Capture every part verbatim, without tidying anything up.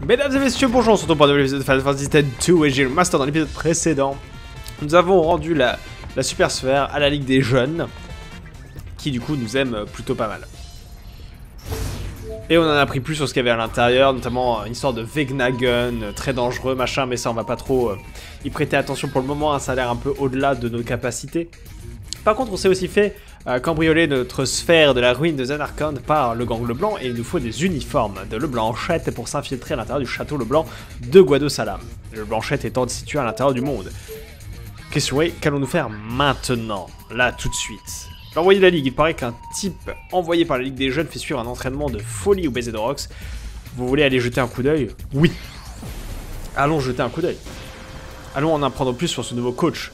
Mesdames et messieurs, bonjour, on se retrouve pour un nouvel épisode de Final Fantasy deux et j'ai le Master dans l'épisode précédent. Nous avons rendu la, la super sphère à la Ligue des Jeunes, qui du coup nous aime plutôt pas mal. Et on en a appris plus sur ce qu'il y avait à l'intérieur, notamment une histoire de Vegnagun, très dangereux, machin, mais ça on va pas trop euh, y prêter attention pour le moment, hein, ça a l'air un peu au-delà de nos capacités. Par contre, on s'est aussi fait euh, cambrioler notre sphère de la ruine de Zanarkand par le gang Leblanc et il nous faut des uniformes de Leblanchette pour s'infiltrer à l'intérieur du château Leblanc de Guado-Salam. Le Blanchette étant situé à l'intérieur du monde. Question est, qu'allons-nous faire maintenant? Là, tout de suite. L'envoyé de la Ligue, il paraît qu'un type envoyé par la Ligue des Jeunes fait suivre un entraînement de folie au baiser de Rox. Vous voulez aller jeter un coup d'œil? Oui. Allons jeter un coup d'œil. Allons en apprendre plus sur ce nouveau coach.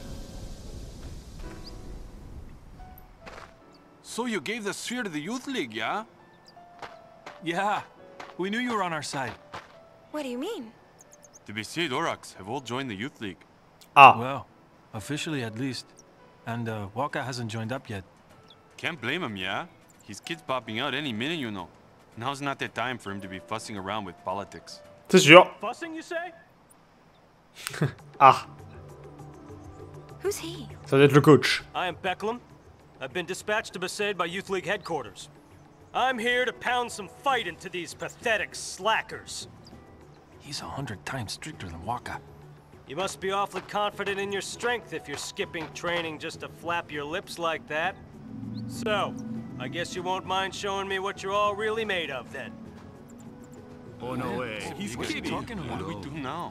So you gave the sphere to the Youth League, yeah? Yeah, we knew you were on our side. What do you mean? The Beseid Aurochs have all joined the Youth League. Ah. Well, officially at least. And uh, Waka hasn't joined up yet. Can't blame him, yeah? His kid's popping out any minute, you know. Now's not the time for him to be fussing around with politics. C'est sûr. Fussing, you say? Ah. Who's he? Ça doit être le coach. I am Becklem. I've been dispatched to Besaid by Youth League headquarters. I'm here to pound some fight into these pathetic slackers. He's a hundred times stricter than Waka. You must be awfully confident in your strength if you're skipping training just to flap your lips like that. So, I guess you won't mind showing me what you're all really made of, then. Oh, no way. He's kidding. What do we do now?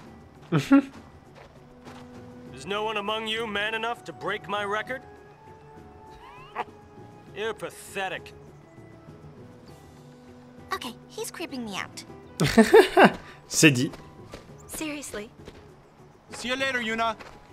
Is no one among you man enough to break my record? You're pathetic. Okay, he's creeping me out. C'est dit. Seriously? See you later, Yuna.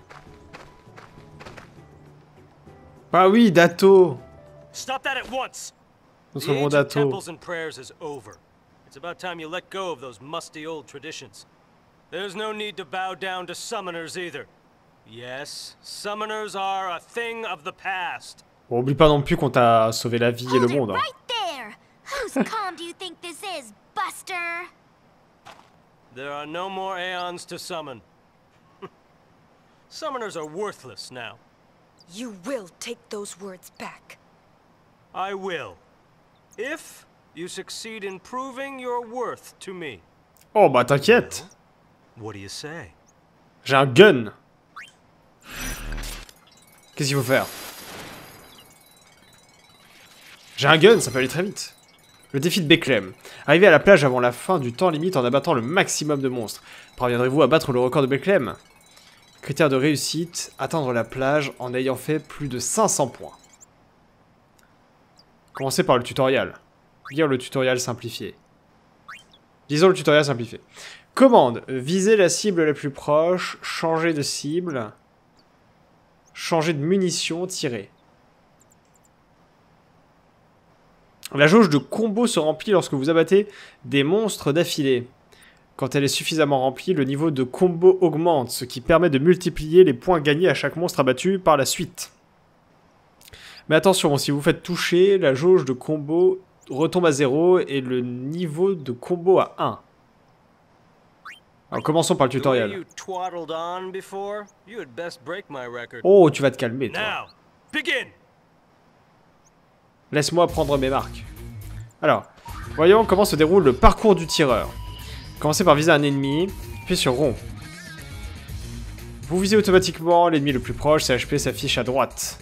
Ah oui, Dato. Stop that at once. Notre The bon age of Dato. temples and prayers is over. It's about time you let go of those musty old traditions. There's no need to bow down to summoners either. Yes, summoners are a thing of the past. Bon, oublie pas non plus qu'on t'a sauvé la vie et le Hold it monde. hein. right there! Whose calm do you think this is, Buster? There are no more Aeons to summon. Summoners are worthless now. You will take those words back. I will. If you succeed in proving your worth to me. Oh bah t'inquiète. What do you say? J'ai un gun. Qu'est-ce qu'il faut faire? J'ai un gun, ça peut aller très vite. Le défi de Becklem. Arrivez à la plage avant la fin du temps limite en abattant le maximum de monstres. Parviendrez-vous à battre le record de Becklem? Critère de réussite, atteindre la plage en ayant fait plus de cinq cents points. Commencez par le tutoriel. Lire le tutoriel simplifié. Lisons le tutoriel simplifié. Commande, viser la cible la plus proche, changer de cible, changer de munitions, tirer. La jauge de combo se remplit lorsque vous abattez des monstres d'affilée. Quand elle est suffisamment remplie, le niveau de combo augmente, ce qui permet de multiplier les points gagnés à chaque monstre abattu par la suite. Mais attention, si vous faites toucher, la jauge de combo retombe à zéro et le niveau de combo à un. Alors commençons par le tutoriel. Oh, tu vas te calmer, toi. Laisse-moi prendre mes marques. Alors, voyons comment se déroule le parcours du tireur. Commencez par viser un ennemi, puis sur rond. Vous visez automatiquement l'ennemi le plus proche, ses H P s'affiche à droite.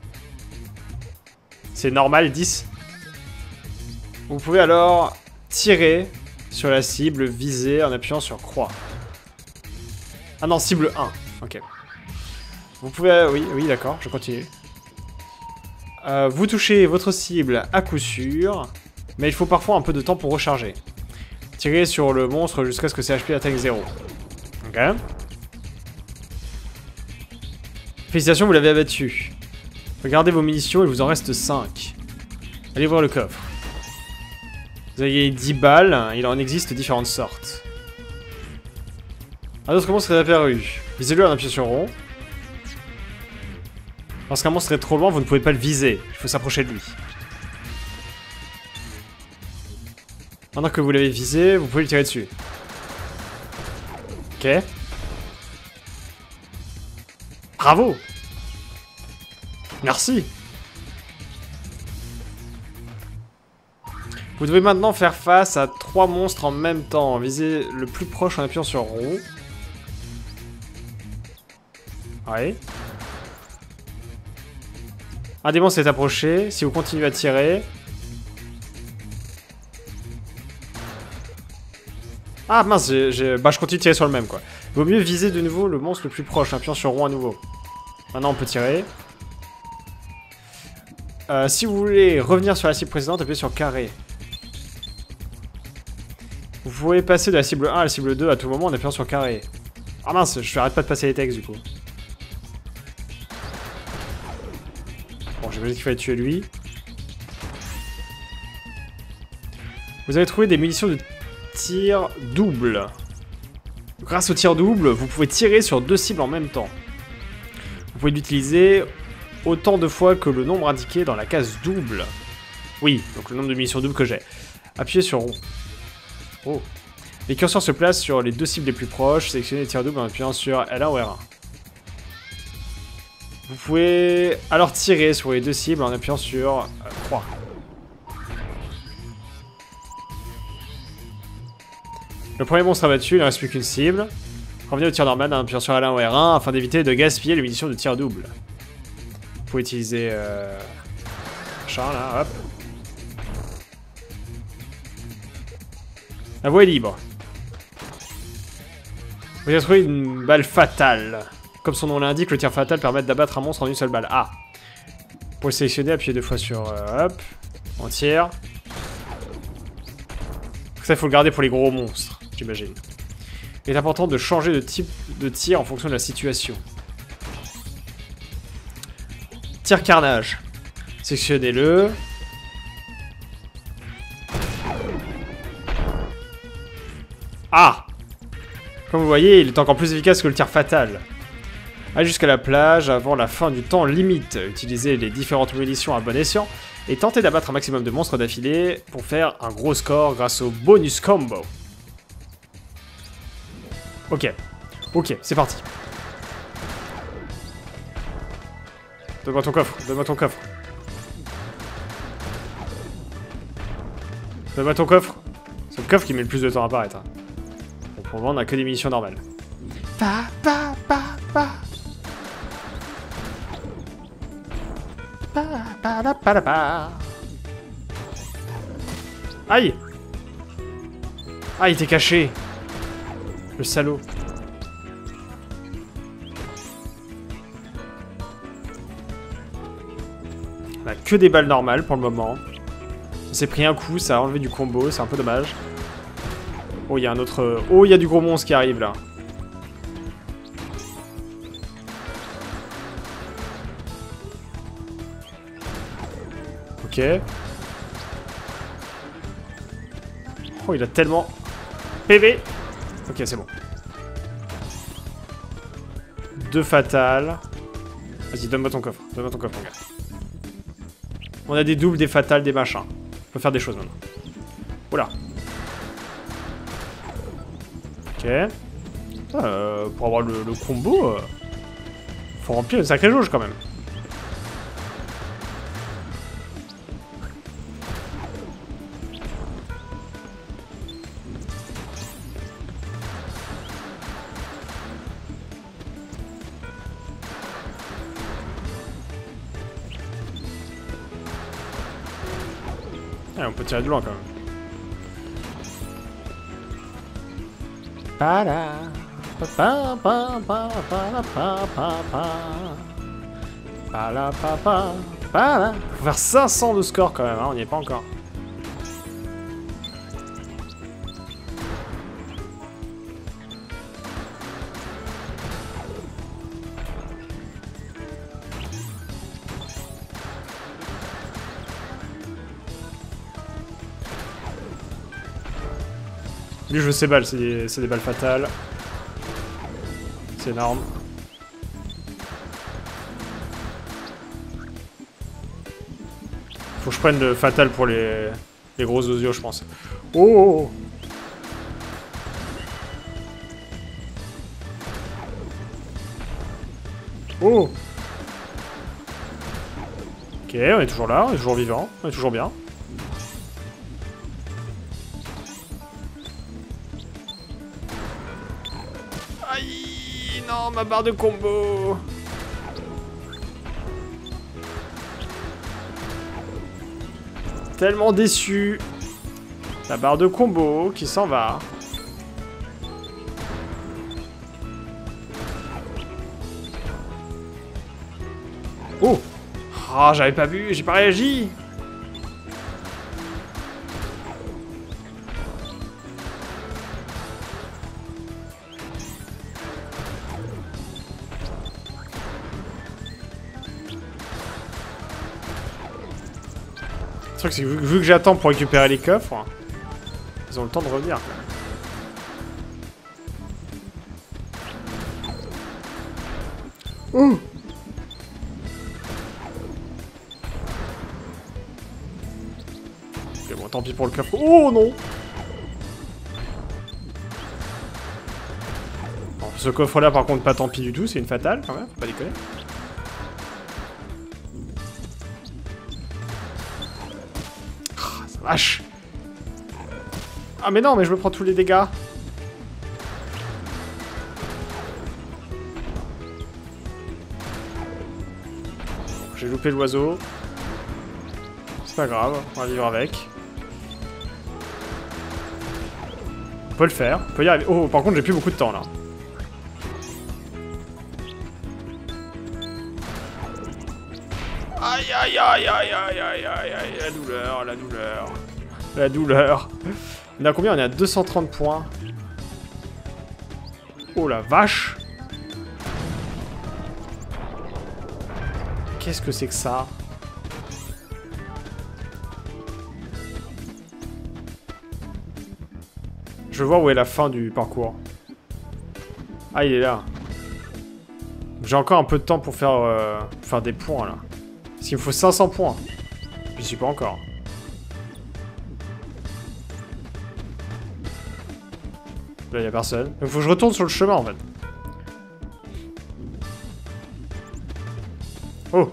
C'est normal, dix. Vous pouvez alors tirer sur la cible visée en appuyant sur croix. Ah non, cible un. Ok. Vous pouvez... Oui, oui, d'accord, je continue. Euh, vous touchez votre cible à coup sûr, mais il faut parfois un peu de temps pour recharger. Tirez sur le monstre jusqu'à ce que ses H P atteignent zéro. Ok. Félicitations, vous l'avez abattu. Regardez vos munitions, il vous en reste cinq. Allez voir le coffre. Vous avez gagné dix balles, il en existe différentes sortes. Un autre monstre est apparu. Visez-le en appuyant sur rond. Lorsqu'un monstre est trop loin, vous ne pouvez pas le viser. Il faut s'approcher de lui. Pendant que vous l'avez visé, vous pouvez le tirer dessus. Ok. Bravo. Merci. Vous devez maintenant faire face à trois monstres en même temps. Visez le plus proche en appuyant sur rond. Ouais. Un des monstres est approché. Si vous continuez à tirer... Ah mince, j'ai, j'ai... bah je continue de tirer sur le même quoi. Il vaut mieux viser de nouveau le monstre le plus proche, en appuyant sur rond à nouveau. Maintenant on peut tirer. Euh, si vous voulez revenir sur la cible précédente, appuyez sur carré. Vous pouvez passer de la cible un à la cible deux à tout moment en appuyant sur carré. Ah mince, je arrête pas de passer les textes du coup. Bon, j'imagine qu'il fallait tuer lui. Vous avez trouvé des munitions de tir double. Grâce au tir double, vous pouvez tirer sur deux cibles en même temps. Vous pouvez l'utiliser autant de fois que le nombre indiqué dans la case double. Oui, donc le nombre de munitions doubles que j'ai. Appuyez sur rond. Oh. Les curseurs se placent sur les deux cibles les plus proches. Sélectionnez les tirs doubles en appuyant sur L un ou R un. Vous pouvez alors tirer sur les deux cibles en appuyant sur euh, trois. Le premier monstre abattu, il ne reste plus qu'une cible. Revenez au tir normal en appuyant sur L un ou R un afin d'éviter de gaspiller les munitions de tir double. Vous pouvez utiliser... Euh... Machin là, hop. La voie est libre. Vous avez trouvé une balle fatale. Comme son nom l'indique, le tir fatal permet d'abattre un monstre en une seule balle. Ah. Pour le sélectionner, appuyez deux fois sur... Euh, hop. On tire. Ça, il faut le garder pour les gros monstres, j'imagine. Il est important de changer de type de tir en fonction de la situation. Tir carnage. Sélectionnez-le. Ah! Comme vous voyez, il est encore plus efficace que le tir fatal. Allez jusqu'à la plage avant la fin du temps limite. Utilisez les différentes munitions à bon escient et tentez d'abattre un maximum de monstres d'affilée pour faire un gros score grâce au bonus combo. Ok. Ok, c'est parti. Donne-moi ton coffre, donne-moi ton coffre. Donne-moi ton coffre. C'est le coffre qui met le plus de temps à apparaître. Hein. Bon, pour le moment, on a que des munitions normales. Pa, pa, pa, pa. Pa, pa, pa, pa, pa. Aïe! Ah, il était caché. Le salaud. On a que des balles normales pour le moment. On s'est pris un coup, ça a enlevé du combo, c'est un peu dommage. Oh, il y a un autre... Oh, il y a du gros monstre qui arrive, là. Ok. Oh, il a tellement... P V. Ok, c'est bon. Deux fatales. Vas-y, donne-moi ton coffre. Donne-moi ton coffre, mon gars. On a des doubles, des fatales, des machins. On peut faire des choses maintenant. Oula. Ok. Euh, pour avoir le, le combo, euh, faut remplir une sacrée jauge quand même. Ah, on peut tirer de loin quand même. Para, pa, pa, pa, pa, pa, pa, pa. Para, pa, pa, para. Faut faire cinq cents de score quand même, hein, on n'y est pas encore. Lui, je veux ses balles, c'est des, des balles fatales. C'est énorme. Faut que je prenne le fatal pour les, les gros osios, je pense. Oh, oh, oh. Oh. Ok, on est toujours là, on est toujours vivant, on est toujours bien. Aïe, non, ma barre de combo. Tellement déçu. La barre de combo qui s'en va. Oh. Ah, oh, j'avais pas vu, j'ai pas réagi. C'est vrai que, vu, vu que j'attends pour récupérer les coffres, ils ont le temps de revenir. Quoi. Ouh. Ok, bon, tant pis pour le coffre. Oh non. Bon, ce coffre-là, par contre, pas tant pis du tout, c'est une fatale, quand même, faut pas déconner. Vache. Ah mais non, mais je me prends tous les dégâts. J'ai loupé l'oiseau. C'est pas grave, on va vivre avec. On peut le faire, on peut y arriver. Oh, par contre, j'ai plus beaucoup de temps là. Aïe aïe aïe aïe aïe aïe aïe aïe, la douleur, la douleur. La douleur. On est à combien? On est à deux cent trente points. Oh la vache. Qu'est-ce que c'est que ça? Je veux voir où est la fin du parcours. Ah, il est là. J'ai encore un peu de temps pour faire, euh, faire des points là. Parce qu'il me faut cinq cents points. J'y suis pas encore. Là, il y a personne. Il faut que je retourne sur le chemin en fait. Oh.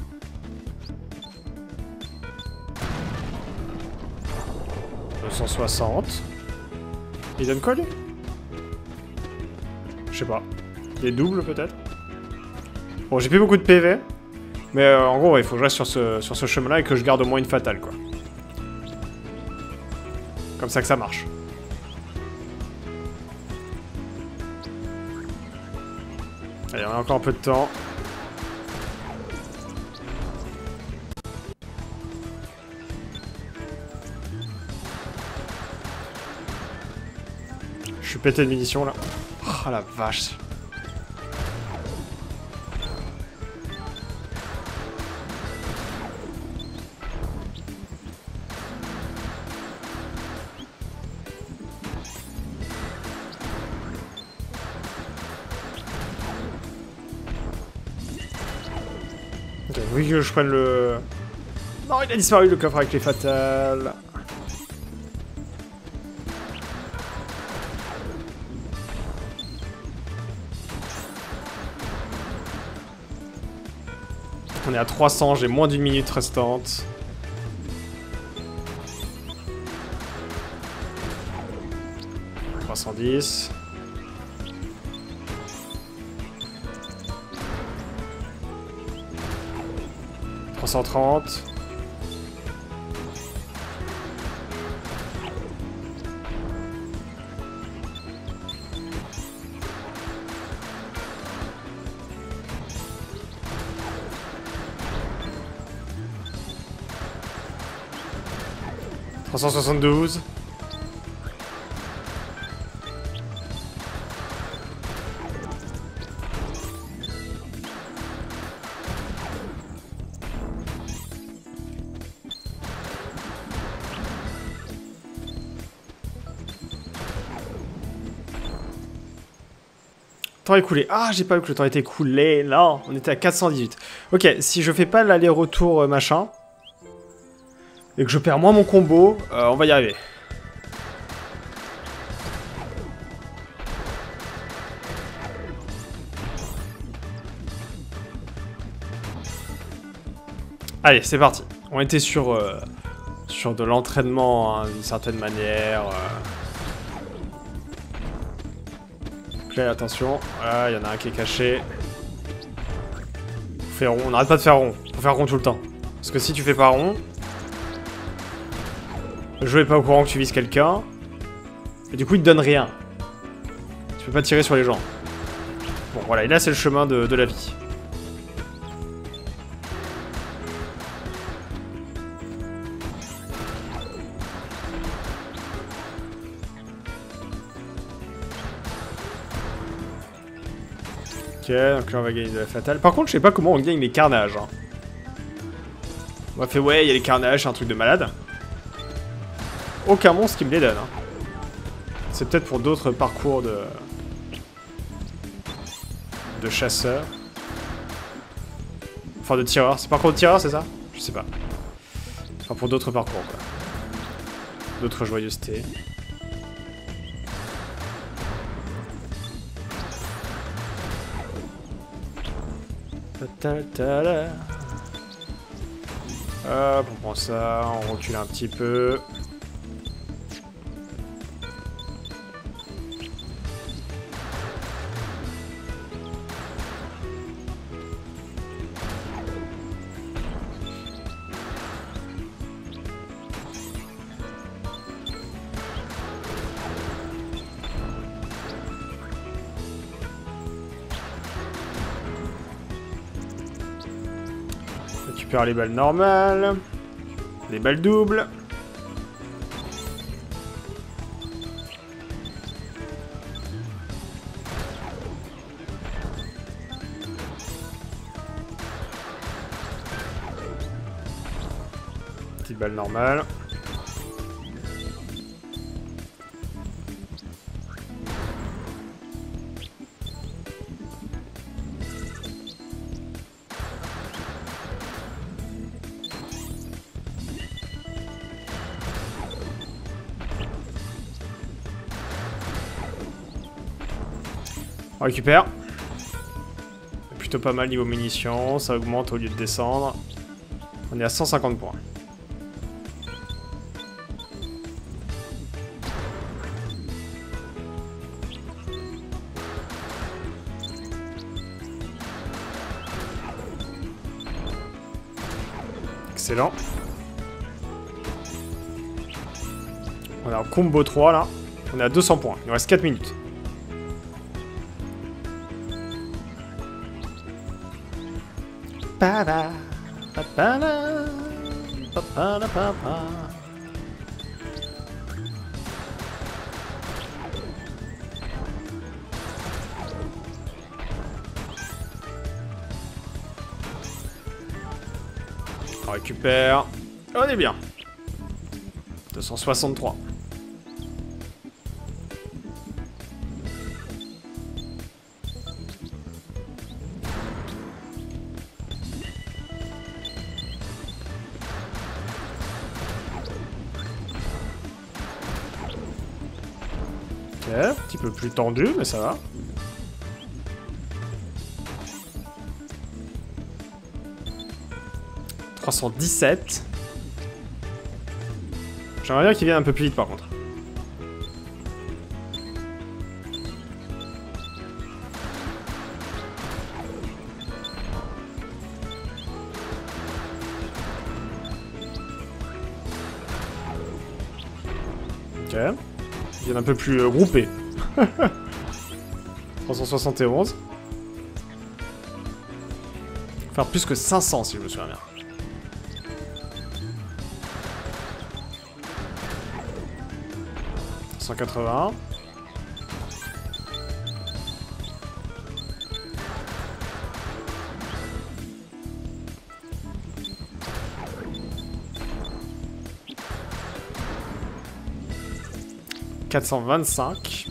deux cent soixante. Il donne quoi lui? Je sais pas. Des doubles peut-être? Bon, j'ai plus beaucoup de P V. Mais euh, en gros, ouais, il faut que je reste sur ce, sur ce chemin-là et que je garde au moins une fatale, quoi. Comme ça que ça marche. Allez, on a encore un peu de temps. Je suis pété de munitions, là. Oh la vache. Oui, que je prenne le... Non, il a disparu le coffre avec les fatales. On est à trois cents, j'ai moins d'une minute restante. trois cent dix. trois cent trente. trois cent soixante-douze. Temps écoulé. Ah, j'ai pas vu que le temps était écoulé. Non, on était à quatre cent dix-huit. Ok, si je fais pas l'aller-retour euh, machin, et que je perds moins mon combo, euh, on va y arriver. Allez, c'est parti. On était sur, euh, sur de l'entraînement, hein, d'une certaine manière. Euh... Donc là, attention. Voilà, il y en a un qui est caché. Faut faire rond. On n'arrête pas de faire rond. Faut faire rond tout le temps. Parce que si tu fais pas rond, le jeu est pas au courant que tu vises quelqu'un. Et du coup, il te donne rien. Tu peux pas tirer sur les gens. Bon, voilà. Et là, c'est le chemin de, de la vie. Ok, donc là on va gagner de la fatale. Par contre, je sais pas comment on gagne les carnages. Hein. On m'a fait, ouais, il y a les carnages, c'est un truc de malade. Aucun monstre qui me les donne. Hein. C'est peut-être pour d'autres parcours de... de chasseurs. Enfin, de tireurs. C'est parcours de tireurs, c'est ça? Je sais pas. Enfin, pour d'autres parcours, quoi. D'autres joyeusetés. Hop, on prend ça, on recule un petit peu. Récupère les balles normales, les balles doubles. Petite balle normale. On récupère. Plutôt pas mal niveau munitions, ça augmente au lieu de descendre. On est à cent cinquante points. Excellent. On est en combo trois là. On est à deux cents points. Il nous reste quatre minutes. Papa, papa, papa, papa. On récupère. On est bien. deux cent soixante-trois. Un petit peu plus tendu, mais ça va. trois cent dix-sept. J'aimerais bien qu'il vienne un peu plus vite par contre. Ok. Il y en a un peu plus euh, groupé. trois cent soixante et onze. Faire plus que cinq cents si je me souviens bien. cent quatre-vingts. quatre cent vingt-cinq.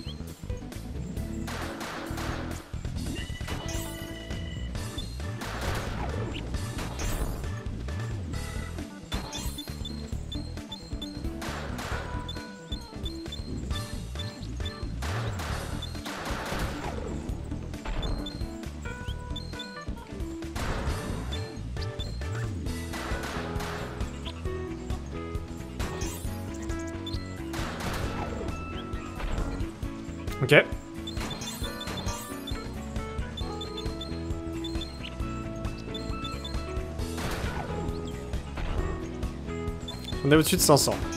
Ok. On est au-dessus de cinq cents.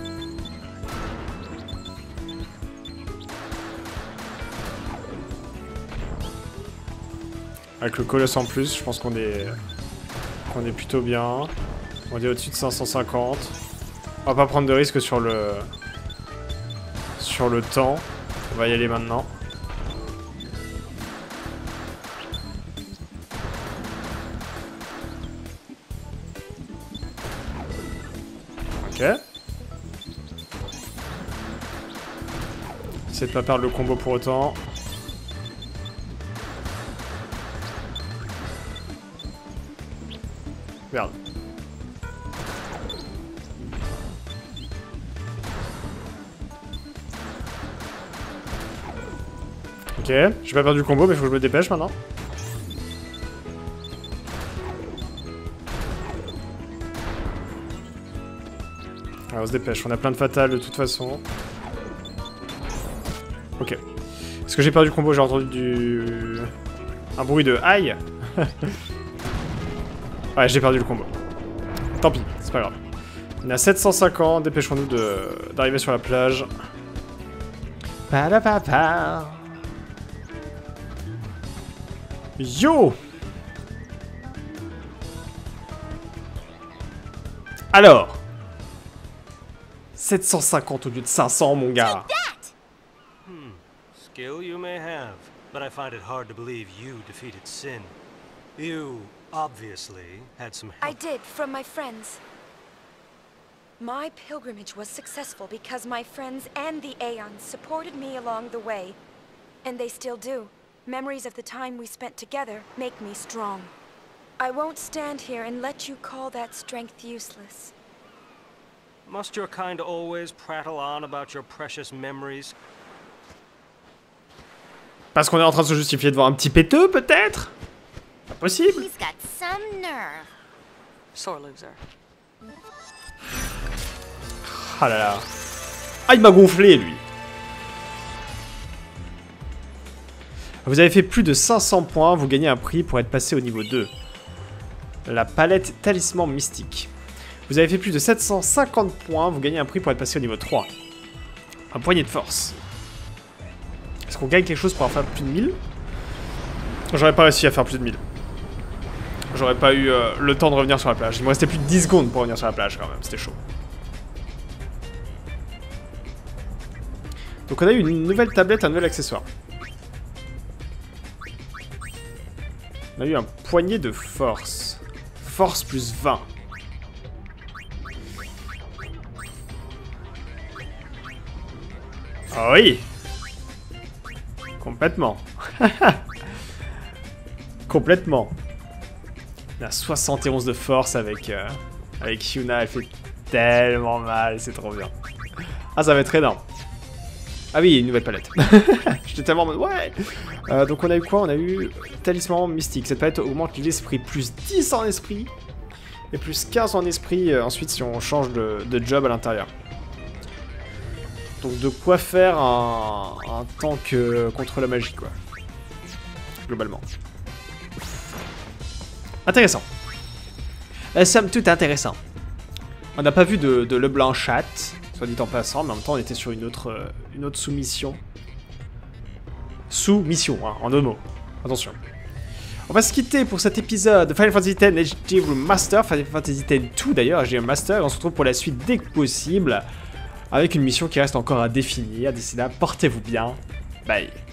Avec le colosse en plus, je pense qu'on est... qu'on est plutôt bien. On est au-dessus de cinq cent cinquante. On va pas prendre de risque sur le... sur le temps. On va y aller maintenant. Ok. Essaye de pas perdre le combo pour autant. Merde. Ok, j'ai pas perdu le combo mais il faut que je me dépêche maintenant. Alors on se dépêche, on a plein de fatales de toute façon. Ok. Est-ce que j'ai perdu le combo? J'ai entendu du... un bruit de aïe. Ouais, j'ai perdu le combo. Tant pis, c'est pas grave. On est à sept cent cinquante, dépêchons-nous de... d'arriver sur la plage. Pa-da-pa-pa. Yo! Alors, sept cent cinquante au lieu de cinq cents, mon gars. Hmm. Skill you may have, but I find it hard to believe you defeated Sin. You obviously had some help. I did, from my friends. My pilgrimage was successful because my friends and the Aeons supported me along the way. And they still do. Memories of the time we spent together make me strong. I won't stand here and let you call that strength useless. Must your kind always prattle on about your precious memories? Parce qu'on est en train de se justifier devant un petit péteux, peut-être? Pas possible. He's got some nerve. Sore loser. Ah là là. Ah, il m'a gonflé, lui. Vous avez fait plus de cinq cents points, vous gagnez un prix pour être passé au niveau deux. La palette talisman mystique. Vous avez fait plus de sept cent cinquante points, vous gagnez un prix pour être passé au niveau trois. Un poignet de force. Est-ce qu'on gagne quelque chose pour en faire plus de mille? J'aurais pas réussi à faire plus de mille. J'aurais pas eu euh, le temps de revenir sur la plage. Il me restait plus de dix secondes pour revenir sur la plage quand même, c'était chaud. Donc on a eu une nouvelle tablette, un nouvel accessoire. On a eu un poignet de force. Force plus vingt. Ah oui. Complètement. Complètement. On a soixante et onze de force avec, euh, avec Yuna. Elle fait tellement mal, c'est trop bien. Ah, ça va être énorme. Ah oui, une nouvelle palette. J'étais tellement en mode, ouais. euh, Donc on a eu quoi? On a eu talisman mystique. Cette palette augmente l'esprit. Plus dix en esprit. Et plus quinze en esprit euh, ensuite si on change de, de job à l'intérieur. Donc de quoi faire un, un tank euh, contre la magie, quoi. Globalement. Intéressant. La somme toute intéressant. On n'a pas vu de, de Leblanc chat, soit dit en passant, mais en même temps on était sur une autre, euh, une autre sous-mission. Sous-mission, hein, en deux mots. Attention. On va se quitter pour cet épisode de Final Fantasy X H D Remaster, Final Fantasy X deux d'ailleurs, H D Remaster, et on se retrouve pour la suite dès que possible, avec une mission qui reste encore à définir. D'ici là, portez-vous bien. Bye.